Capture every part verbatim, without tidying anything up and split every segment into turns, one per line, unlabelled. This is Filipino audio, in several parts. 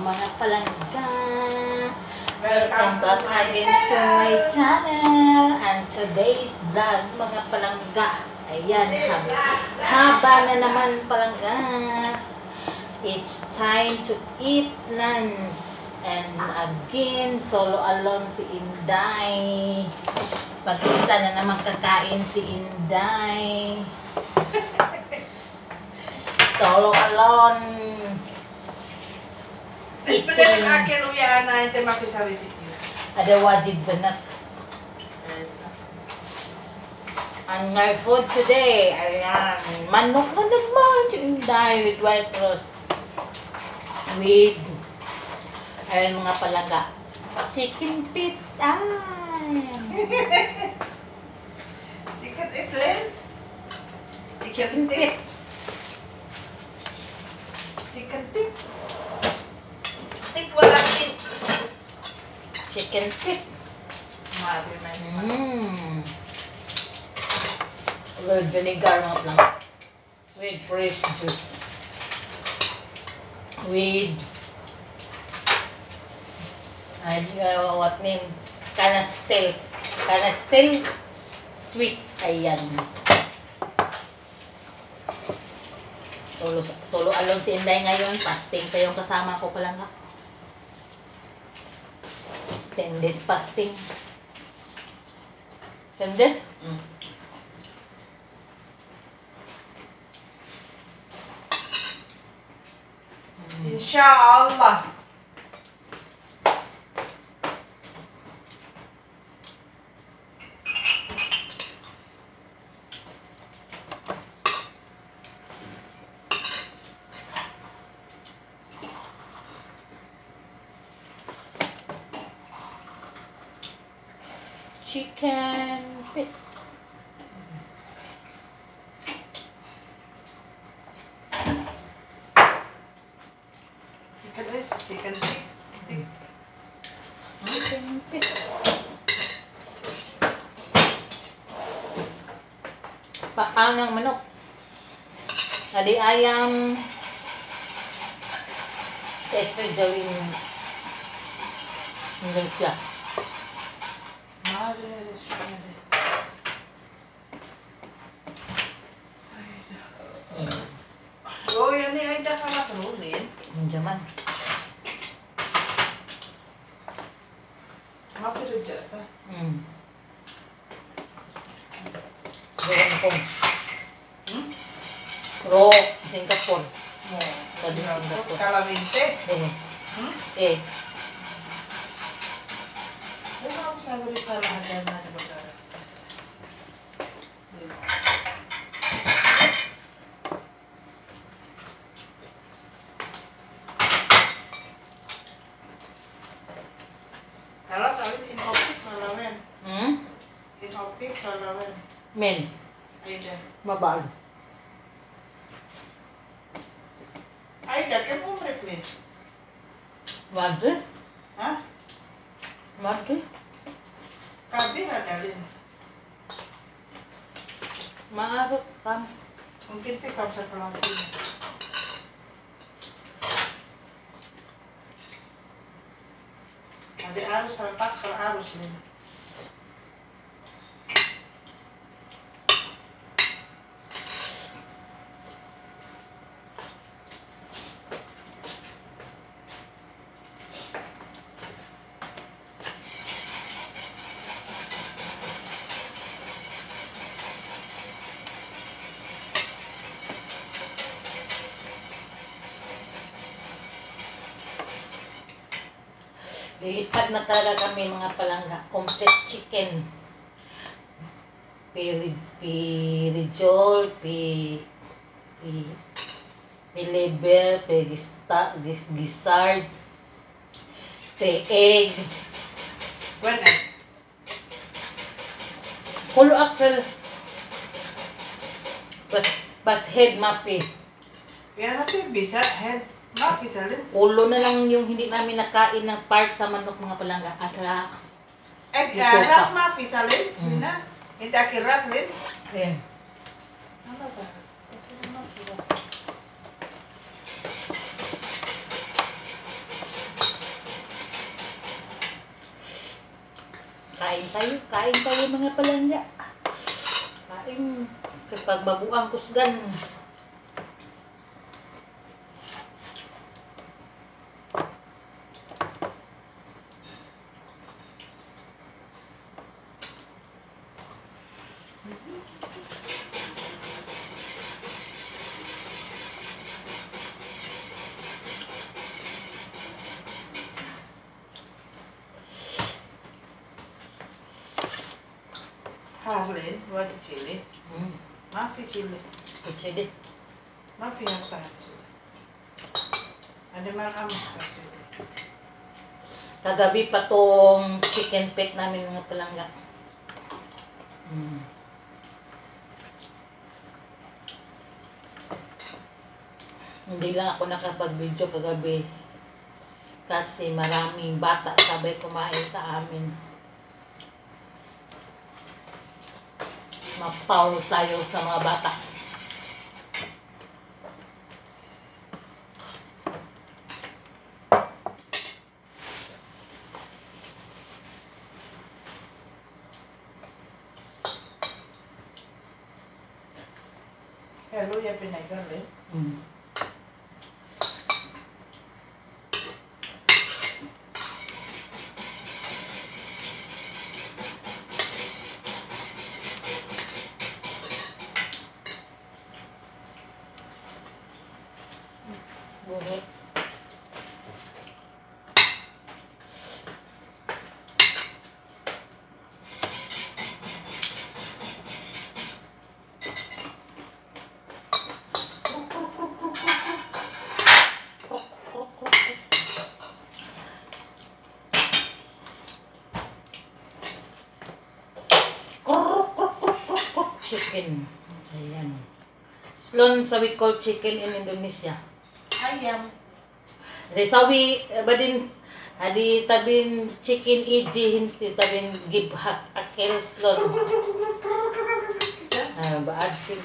mga palangga. Welcome back again to my channel. And today's vlog, mga palangga. Ayan, haba, haba na naman palangga. It's time to eat lunch. And again, solo alone si Inday. Pag-isa na naman kakain si Inday. Solo alone.
Especially sa akin, uyaan na hindi makisabi video.
Ada wajib banat.
Yes.
And our food today, ayan, manok na naman si Inday with white roast. With, ayan mga palaga, chicken pit. Ay.
Chicken island?
Chicken pit.
Chicken tip. Tik wala tik.
Chicken pit.
Mari na siya.
Mmm. With vinegar mga palaga. With fresh juice. With uh, what name? Canastel. Canastel sweet. Ayan. Solo, solo alone si Inday ngayon. Fasting pa yung kasama ko pala nga. ten days fasting. ten days? Mm.
Inshallah.
Chicken pit.
Chicken is chicken tik. Tik.
Chicken pit. Paa ng manok. Adi ayam. Este gawin. Hanggang siya.
Mari na siya. Oh, yan ni Aida ka masulin.
Jaman.
Mapiro dyan sa.
Hmm. Gawin ko.
Hmm?
Ro, Singapore.
Mo.
Sabi Singapore.
Kalawinte.
Eh.
Hmm?
Eh.
Ano ako sabi sa lahat yan na nabagara? Kalau sabi in office malaman.
Hmm?
In office malaman.
Men.
Aida.
Mabal.
Aida, kaya mo refresh?
Madre?
Ha?
Madre?
Kabi na dalin.
Maarot kam.
Mungkin pick up sa pelantin. Ada arus retak ke arus nih.
Lilipad na talaga kami mga palangga. Complete chicken. Piri, pirijol, pi, pi, pi liver, pi gista, gis, gisard, pi egg.
Bueno,
Kulo akal. Pas, pas head mapi.
ya nanti bisa head. Mak bisa rin.
Ulo na lang yung hindi namin nakain ng part sa manok mga palangga. Asa,
Eh,
Ito
ras
pa.
mak bisa rin.
Hmm.
Na, hindi akin ras rin.
ayan.
Ano ba? Kasi naman ras.
tayo. Kain tayo mga palangga. Kain. Kapag mabuang kusgan.
Harlin, what the chili?
Hmm.
Mafi chili.
Kutsede.
Mafi yang tahan chili. Ada makamas ka chili.
Kagabi pa tong chicken peck namin mga palangga. Hmm. Hindi lang ako nakapag-video kagabi. Kasi maraming bata sabay kumain sa amin. Mapaw tayo sa mga bata.
Hello, ya pinaigan
Hmm. Buhi. Chicken. Ayan. Slon sa we call chicken in Indonesia.
Ayam.
Di sawi badin hadi tabin chicken iji hinti tabin give hak akil slon. Ah, baad sin.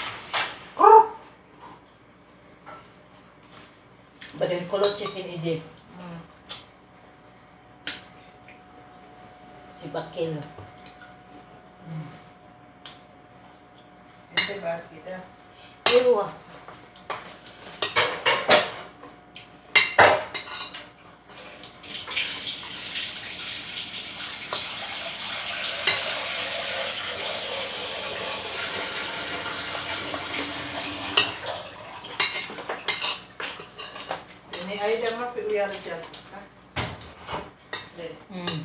Badin kolot chicken iji.
Hmm.
Si bakil.
Ito ba kita?
Ewa.
Ini ayam mah piuyar jat.
Hmm.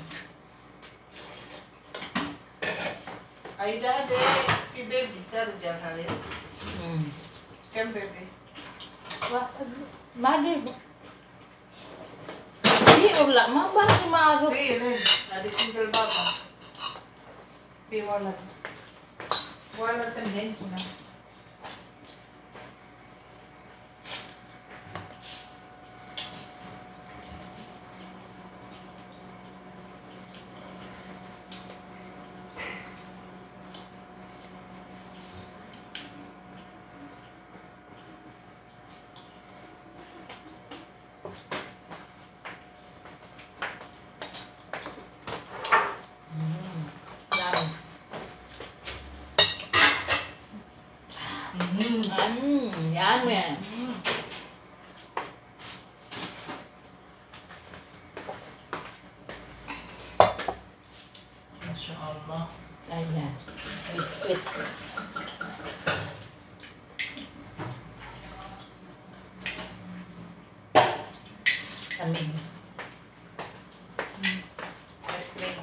Aida ada pibe bisa rejal halin.
Hmm.
Kan bebe.
Wah, madi. Di ulah mah ba si Maro.
Pilih, ada single baba. Pi wala. Wala tanden kuna.
Yan.
Hmm.
Hmm, yummy.
Hmm. Masya Allah.
Ayan. Sweet, sweet. Kamig.
Ice cream.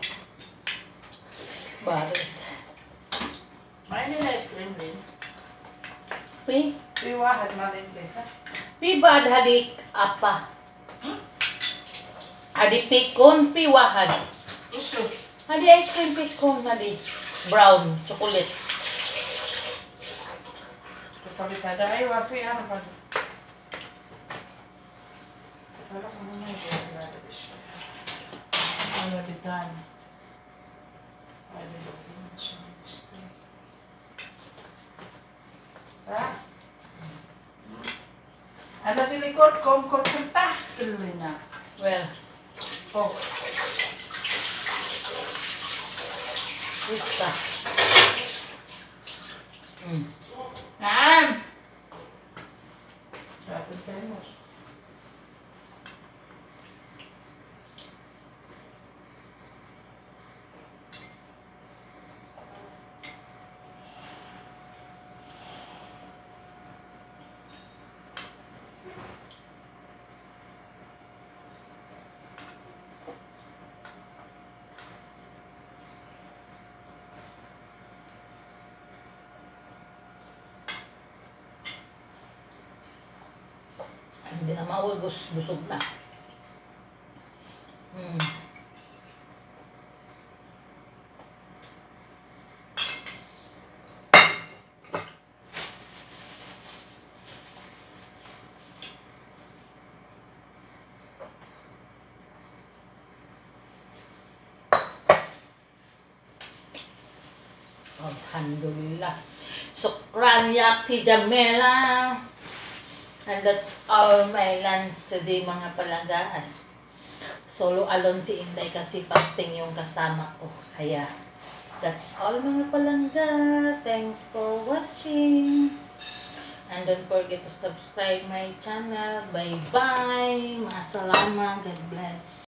Barit.
Main na ice cream din.
Pi,
Pi wahad malin desa.
pi bad hadik apa? Hadi pikon, pi wahad.
Uso.
Hadi ice cream pikon, hadi brown, chocolate.
Kapag ada ay wafi ano pa. Salah semuanya itu ada di sini. Ada di tanah. Ada di sini. Sa? Ada si likod, kom-kom kentah dulu na.
Well,
Oh.
Yes ka. Mm.
Nan! Rapid tayo.
Hindi na maubos, busog na. Hmm. Alhamdulillah. Sukran yakti Jamela. And that's all my lunch today, mga palangga. Solo alone si Inday kasi fasting yung kasama ko. Kaya, that's all, mga palangga. Thanks for watching. And don't forget to subscribe my channel. Bye-bye. Mga salama. God bless.